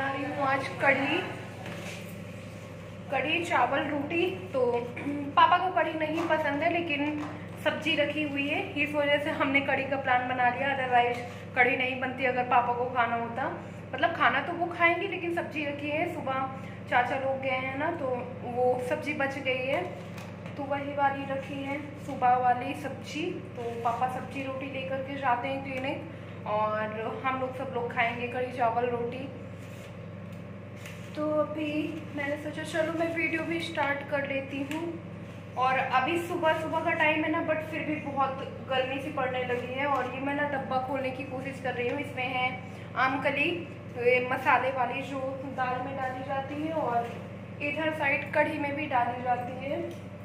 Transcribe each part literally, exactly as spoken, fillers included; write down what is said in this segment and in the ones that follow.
बना रही हूँ आज कढ़ी कढ़ी चावल रोटी। तो पापा को कढ़ी नहीं पसंद है, लेकिन सब्जी रखी हुई है, इस वजह से हमने कढ़ी का प्लान बना लिया। अदरवाइज कढ़ी नहीं बनती अगर पापा को खाना होता। मतलब खाना तो वो खाएंगे, लेकिन सब्जी रखी है। सुबह चाचा लोग गए हैं ना, तो वो सब्जी बच गई है, तो वही वाली रखी है, सुबह वाली सब्जी। तो पापा सब्जी रोटी लेकर के जाते हैं क्लिनिक, और हम लोग सब लोग खाएंगे कढ़ी चावल रोटी। तो अभी मैंने सोचा चलो मैं वीडियो भी स्टार्ट कर लेती हूँ। और अभी सुबह सुबह का टाइम है ना, बट फिर भी बहुत गर्मी सी पड़ने लगी है। और ये मैं ना डब्बा खोलने की कोशिश कर रही हूँ। इसमें है आमकली, मसाले वाली जो दाल में डाली जाती है, और इधर साइड कढ़ी में भी डाली जाती है।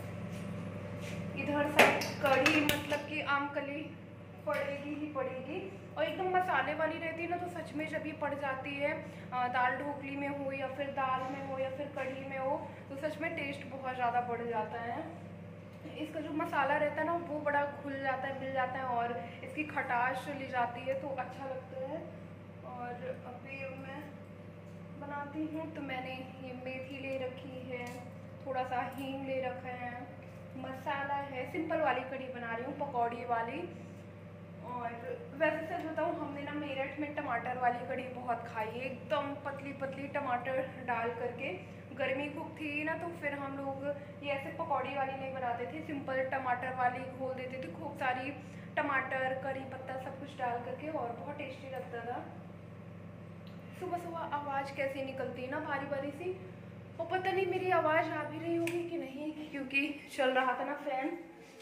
इधर साइड कढ़ी मतलब कि आमकली पड़ेगी ही पड़ेगी, और एकदम मसाले वाली रहती है ना, तो सच में जब ये पड़ जाती है दाल ढोकली में हो, या फिर दाल में हो, या फिर कढ़ी में हो, तो सच में टेस्ट बहुत ज़्यादा बढ़ जाता है। इसका जो मसाला रहता है ना, वो बड़ा घुल जाता है, मिल जाता है, और इसकी खटास ले जाती है, तो अच्छा लगता है। और अभी मैं बनाती हूँ, तो मैंने ये मेथी ले रखी है, थोड़ा सा हींग ले रखा है, मसाला है, सिंपल वाली कढ़ी बना रही हूँ, पकौड़ी वाली। और वैसे सच बताऊँ, हमने ना मेरठ में टमाटर वाली कढ़ी बहुत खाई है, एकदम पतली पतली टमाटर डाल करके। गर्मी खूब थी ना, तो फिर हम लोग ये ऐसे पकौड़ी वाली नहीं बनाते थे, सिंपल टमाटर वाली घोल देते थे, खूब सारी टमाटर, करी पत्ता सब कुछ डाल करके, और बहुत टेस्टी लगता था। सुबह सुबह आवाज़ कैसी निकलती है ना, बारी बारी सी, और पता नहीं मेरी आवाज़ आ भी रही होगी कि नहीं, क्योंकि चल रहा था ना फैन।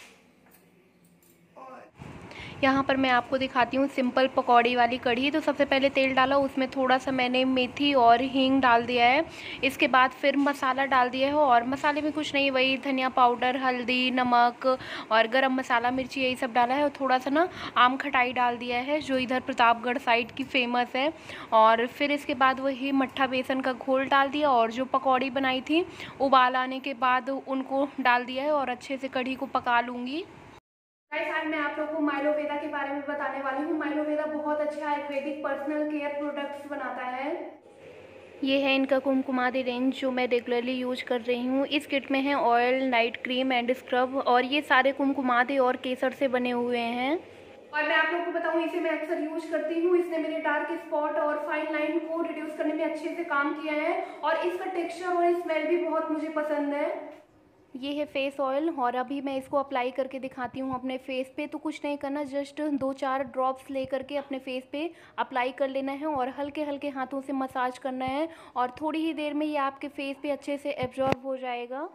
यहाँ पर मैं आपको दिखाती हूँ सिंपल पकौड़ी वाली कढ़ी। तो सबसे पहले तेल डाला, उसमें थोड़ा सा मैंने मेथी और हींग डाल दिया है। इसके बाद फिर मसाला डाल दिया है, और मसाले में कुछ नहीं, वही धनिया पाउडर, हल्दी, नमक और गरम मसाला, मिर्ची, यही सब डाला है। और थोड़ा सा ना आम खटाई डाल दिया है, जो इधर प्रतापगढ़ साइड की फेमस है। और फिर इसके बाद वही मट्ठा बेसन का घोल डाल दिया, और जो पकौड़ी बनाई थी उबाल आने के बाद उनको डाल दिया है, और अच्छे से कढ़ी को पका लूँगी। आज मैं आप लोगों को माइलोवेदा के बारे में बताने वाली हूँ। माइलोवेदा बहुत अच्छा आयुर्वेदिक पर्सनल केयर प्रोडक्ट्स बनाता है। ये है इनका कुमकुमादी रेंज, जो मैं रेगुलरली यूज कर रही हूँ। इस किट में है oil, night cream and scrub, और ये सारे कुमकुमादी और केसर से बने हुए हैं। और मैं आप लोगों को बताऊँ, इसे मैं अक्सर यूज करती हूँ। इसने मेरे डार्क स्पॉट और फाइन लाइन को रिड्यूस करने में अच्छे से काम किया है, और इसका टेक्सचर और स्मेल भी बहुत मुझे पसंद है। ये है फेस ऑयल, और अभी मैं इसको अप्लाई करके दिखाती हूँ अपने फेस पे। तो कुछ नहीं करना, जस्ट दो चार ड्रॉप्स ले करके अपने फेस पे अप्लाई कर लेना है, और हल्के हल्के हाथों से मसाज करना है, और थोड़ी ही देर में ये आपके फेस पे अच्छे से एब्जॉर्ब हो जाएगा।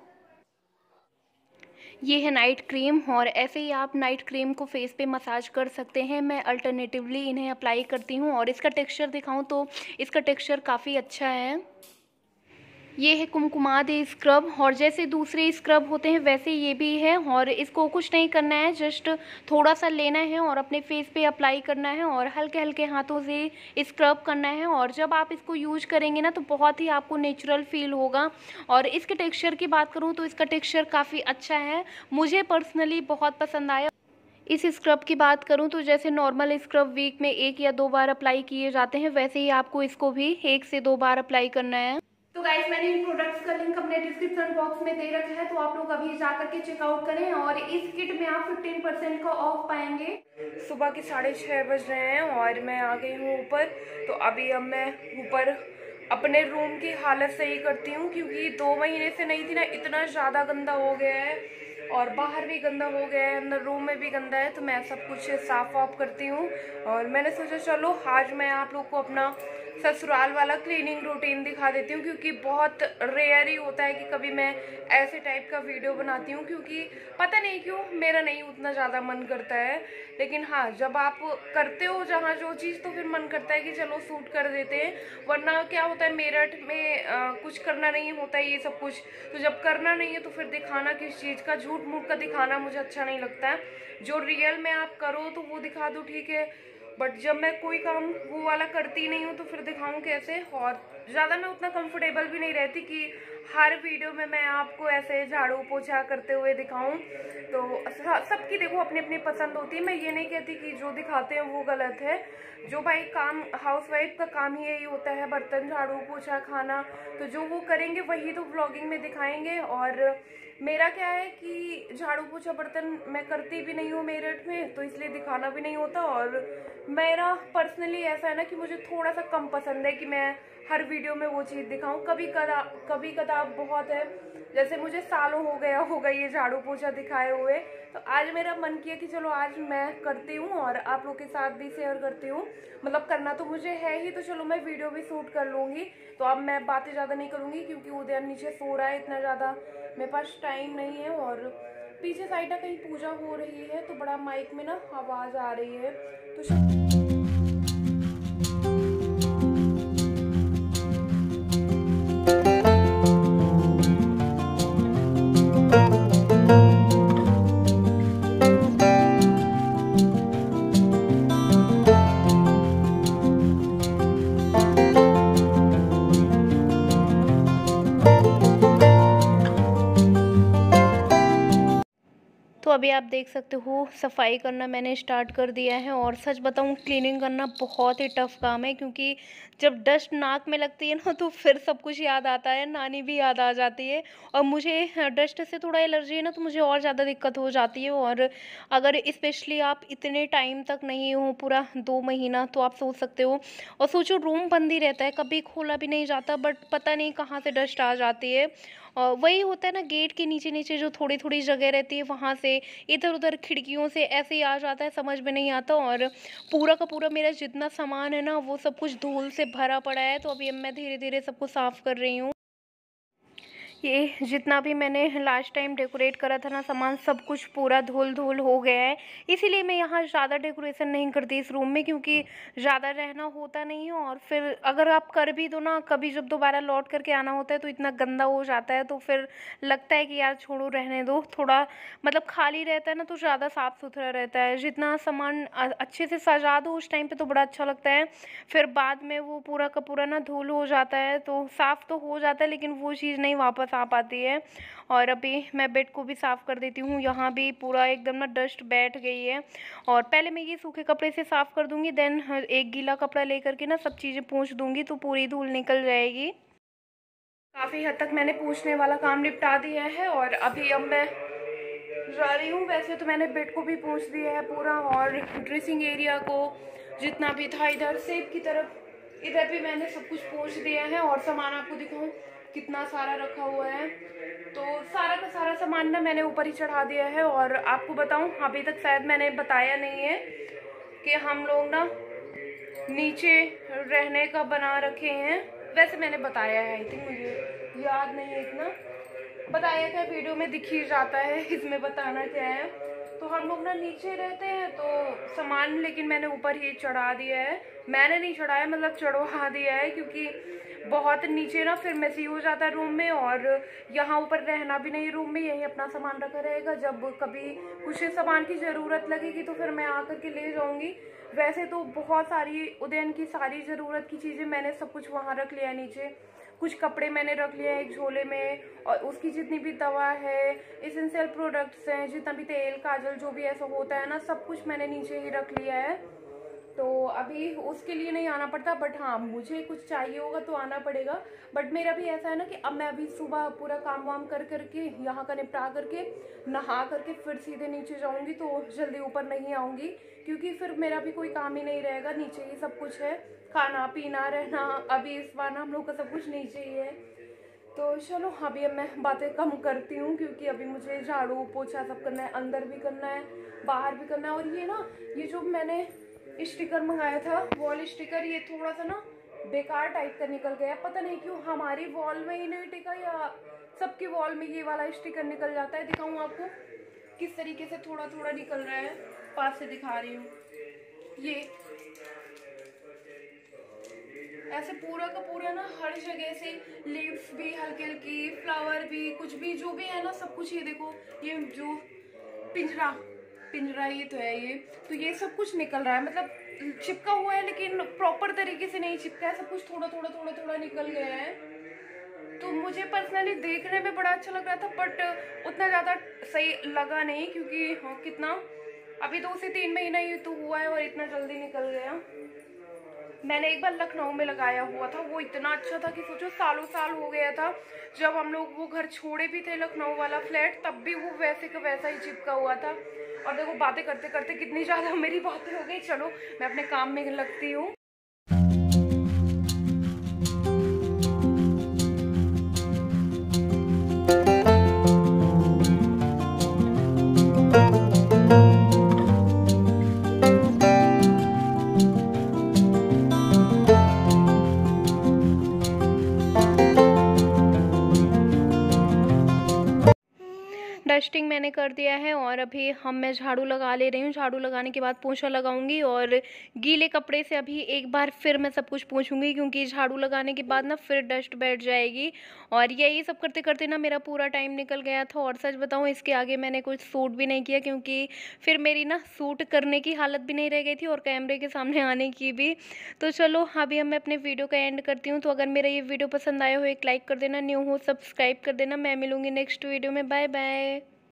ये है नाइट क्रीम, और ऐसे ही आप नाइट क्रीम को फेस पे मसाज कर सकते हैं। मैं अल्टरनेटिवली इन्हें अप्लाई करती हूँ, और इसका टेक्सचर दिखाऊँ तो इसका टेक्सचर काफ़ी अच्छा है। ये है कुमकुमादी स्क्रब, और जैसे दूसरे स्क्रब होते हैं वैसे ये भी है। और इसको कुछ नहीं करना है, जस्ट थोड़ा सा लेना है और अपने फेस पे अप्लाई करना है, और हल्के हल्के हाथों से स्क्रब करना है। और जब आप इसको यूज करेंगे ना, तो बहुत ही आपको नेचुरल फील होगा। और इसके टेक्सचर की बात करूँ तो इसका टेक्सचर काफ़ी अच्छा है, मुझे पर्सनली बहुत पसंद आया। इस स्क्रब की बात करूं तो जैसे नॉर्मल स्क्रब वीक में एक या दो बार अप्लाई किए जाते हैं, वैसे ही आपको इसको भी एक से दो बार अप्लाई करना है। तो गाइस, मैंने इन प्रोडक्ट्स का लिंक अपने डिस्क्रिप्शन बॉक्स में दे रखा है, तो आप लोग अभी जाकर के चेकआउट करें। और इस किट में आप फिफ्टीन परसेंट का ऑफ पाएंगे। सुबह के साढ़े छः बज रहे हैं, और मैं आ गई हूँ ऊपर। तो अभी अब मैं ऊपर अपने रूम की हालत सही करती हूँ, क्योंकि दो महीने से नहीं थी ना, इतना ज़्यादा गंदा हो गया है, और बाहर भी गंदा हो गया है, अंदर रूम में भी गंदा है। तो मैं सब कुछ साफ वाफ करती हूँ। और मैंने सोचा चलो आज मैं आप लोग को अपना ससुराल वाला क्लीनिंग रूटीन दिखा देती हूँ, क्योंकि बहुत रेयर ही होता है कि कभी मैं ऐसे टाइप का वीडियो बनाती हूँ, क्योंकि पता नहीं क्यों मेरा नहीं उतना ज़्यादा मन करता है। लेकिन हाँ, जब आप करते हो जहाँ जो चीज़, तो फिर मन करता है कि चलो शूट कर देते हैं। वरना क्या होता है, मेरठ में आ, कुछ करना नहीं होता है ये सब कुछ, तो जब करना नहीं है तो फिर दिखाना किस चीज़ का, झूठ मूठ का दिखाना मुझे अच्छा नहीं लगता है। जो रियल में आप करो तो वो दिखा दो, ठीक है, बट जब मैं कोई काम वो वाला करती नहीं हूँ तो फिर दिखाऊँ कैसे। और ज़्यादा मैं उतना कंफर्टेबल भी नहीं रहती कि हर वीडियो में मैं आपको ऐसे झाड़ू पोछा करते हुए दिखाऊं। तो सबकी देखो अपनी अपनी पसंद होती है। मैं ये नहीं कहती कि जो दिखाते हैं वो गलत है। जो भाई काम हाउसवाइफ का काम ही यही होता है, बर्तन झाड़ू पोछा खाना, तो जो वो करेंगे वही तो व्लॉगिंग में दिखाएंगे। और मेरा क्या है कि झाड़ू पोछा बर्तन मैं करती भी नहीं हूँ मेरठ में, तो इसलिए दिखाना भी नहीं होता। और मेरा पर्सनली ऐसा है ना कि मुझे थोड़ा सा कम पसंद है कि मैं हर वीडियो में वो चीज़ दिखाऊं। कभी कदा कभी कदा बहुत है, जैसे मुझे सालों हो गया होगा ये झाड़ू पोछा दिखाए हुए, तो आज मेरा मन किया कि चलो आज मैं करती हूँ और आप लोग के साथ भी शेयर करती हूँ। मतलब करना तो मुझे है ही, तो चलो मैं वीडियो भी शूट कर लूँगी। तो अब मैं बातें ज़्यादा नहीं करूँगी क्योंकि उदयन नीचे सो रहा है, इतना ज़्यादा मेरे पास टाइम नहीं है। और पीछे साइड ना कहीं पूजा हो रही है तो बड़ा माइक में ना आवाज़ आ रही है, तो तो अभी आप देख सकते हो सफाई करना मैंने स्टार्ट कर दिया है। और सच बताऊं क्लीनिंग करना बहुत ही टफ काम है, क्योंकि जब डस्ट नाक में लगती है ना तो फिर सब कुछ याद आता है, नानी भी याद आ जाती है। और मुझे डस्ट से थोड़ा एलर्जी है ना, तो मुझे और ज़्यादा दिक्कत हो जाती है। और अगर स्पेशली आप इतने टाइम तक नहीं हो, पूरा दो महीना, तो आप सोच सकते हो। और सोचो रूम बंद ही रहता है, कभी खोला भी नहीं जाता, बट पता नहीं कहाँ से डस्ट आ जाती है। और वही होता है ना, गेट के नीचे नीचे जो थोड़ी थोड़ी जगह रहती है वहाँ से, इधर उधर खिड़कियों से ऐसे ही आ जाता है, समझ में नहीं आता। और पूरा का पूरा मेरा जितना सामान है ना वो सब कुछ धूल से भरा पड़ा है। तो अभी मैं धीरे धीरे सबको साफ़ कर रही हूँ। ये जितना भी मैंने लास्ट टाइम डेकोरेट करा था ना सामान, सब कुछ पूरा धूल धूल हो गया है। इसीलिए मैं यहाँ ज़्यादा डेकोरेशन नहीं करती इस रूम में, क्योंकि ज़्यादा रहना होता नहीं है। और फिर अगर आप कर भी दो ना, कभी जब दोबारा लौट करके आना होता है तो इतना गंदा हो जाता है, तो फिर लगता है कि यार छोड़ो रहने दो। थोड़ा मतलब खाली रहता है ना तो ज़्यादा साफ़ सुथरा रहता है। जितना सामान अच्छे से सजा दो उस टाइम पर तो बड़ा अच्छा लगता है, फिर बाद में वो पूरा का पूरा ना धूल हो जाता है। तो साफ़ तो हो जाता है लेकिन वो चीज़ नहीं वापस आ पाती है। और अभी मैं बेड को भी साफ़ कर देती हूँ। यहाँ भी पूरा एकदम ना डस्ट बैठ गई है। और पहले मैं ये सूखे कपड़े से साफ़ कर दूँगी, देन एक गीला कपड़ा लेकर के ना सब चीज़ें पोंछ दूँगी तो पूरी धूल निकल जाएगी। काफ़ी हद तक मैंने पोंछने वाला काम निपटा दिया है और अभी अब मैं जा रही हूँ। वैसे तो मैंने बेड को भी पोंछ दिया है पूरा, और ड्रेसिंग एरिया को जितना भी था, इधर सेफ की तरफ इधर भी मैंने सब कुछ पोंछ दिया है। और सामान आपको दिखाऊँ कितना सारा रखा हुआ है, तो सारा का सारा सामान ना मैंने ऊपर ही चढ़ा दिया है। और आपको बताऊं, अभी तक शायद मैंने बताया नहीं है कि हम लोग ना नीचे रहने का बना रखे हैं। वैसे मैंने बताया है, आई थिंक, मुझे याद नहीं है इतना। बताया क्या, वीडियो में दिख ही जाता है, इसमें बताना क्या है। तो हम लोग ना नीचे रहते हैं तो सामान लेकिन मैंने ऊपर ही चढ़ा दिया है। मैंने नहीं चढ़ाया, मतलब चढ़वा दिया है, क्योंकि बहुत नीचे ना फिर मैसी हो जाता है रूम में। और यहाँ ऊपर रहना भी नहीं रूम में, यही अपना सामान रखा रहेगा। जब कभी कुछ सामान की ज़रूरत लगेगी तो फिर मैं आकर के ले जाऊँगी। वैसे तो बहुत सारी उदयन की सारी ज़रूरत की चीज़ें मैंने सब कुछ वहाँ रख लिया है नीचे। कुछ कपड़े मैंने रख लिया है एक झोले में, और उसकी जितनी भी दवा है, एसेंशियल प्रोडक्ट्स हैं, जितना भी तेल काजल जो भी ऐसा होता है ना, सब कुछ मैंने नीचे ही रख लिया है। तो अभी उसके लिए नहीं आना पड़ता, बट हाँ मुझे कुछ चाहिए होगा तो आना पड़ेगा। बट मेरा भी ऐसा है ना कि अब मैं अभी सुबह पूरा काम वाम कर करके यहाँ का निपटा करके नहा करके फिर सीधे नीचे जाऊँगी, तो जल्दी ऊपर नहीं आऊँगी, क्योंकि फिर मेरा भी कोई काम ही नहीं रहेगा। नीचे ही सब कुछ है, खाना पीना रहना, अभी इस बार हम लोग का सब कुछ नीचे ही है। तो चलो अभी अब मैं बातें कम करती हूँ, क्योंकि अभी मुझे झाड़ू पोछा सब करना है, अंदर भी करना है बाहर भी करना है। और ये ना ये जो मैंने स्टिकर मंगाया था, वॉल स्टिकर, ये थोड़ा सा ना बेकार टाइप का निकल गया, पता नहीं क्यों। हमारी वॉल में ही नहीं टिका या सबकी वॉल में ये वाला स्टिकर निकल जाता है। दिखाऊँ आपको किस तरीके से थोड़ा थोड़ा निकल रहा है, पास से दिखा रही हूँ। ये ऐसे पूरा का पूरा ना हर जगह से लीव्स भी हल्की हल्की, फ्लावर भी, कुछ भी जो भी है ना सब कुछ। ये देखो, ये जो पिंजरा पिंजरा ये तो है, ये तो ये सब कुछ निकल रहा है। मतलब चिपका हुआ है लेकिन प्रॉपर तरीके से नहीं चिपका है, सब कुछ थोड़ा थोड़ा थोड़ा थोड़ा निकल गया है। तो मुझे पर्सनली देखने में बड़ा अच्छा लग रहा था, बट उतना ज़्यादा सही लगा नहीं, क्योंकि हाँ कितना अभी दो से तीन महीना ही तो हुआ है और इतना जल्दी निकल गया। मैंने एक बार लखनऊ में लगाया हुआ था, वो इतना अच्छा था कि सोचो सालों साल हो गया था जब हम लोग वो घर छोड़े भी थे, लखनऊ वाला फ्लैट, तब भी वो वैसे का वैसा ही चिपका हुआ था। और देखो बातें करते करते कितनी ज़्यादा मेरी बातें हो गई। चलो मैं अपने काम में लगती हूँ। डस्टिंग मैंने कर दिया है और अभी हम मैं झाड़ू लगा ले रही हूँ। झाड़ू लगाने के बाद पोंछा लगाऊंगी और गीले कपड़े से अभी एक बार फिर मैं सब कुछ पोंछूंगी, क्योंकि झाड़ू लगाने के बाद ना फिर डस्ट बैठ जाएगी। और यही सब करते करते ना मेरा पूरा टाइम निकल गया था। और सच बताऊँ इसके आगे मैंने कुछ सूट भी नहीं किया, क्योंकि फिर मेरी ना सूट करने की हालत भी नहीं रह गई थी और कैमरे के सामने आने की भी। तो चलो अभी हम मैं अपने वीडियो का एंड करती हूँ। तो अगर मेरा ये वीडियो पसंद आया हो एक लाइक कर देना, न्यू हो सब्सक्राइब कर देना। मैं मिलूँगी नेक्स्ट वीडियो में। Bye bye.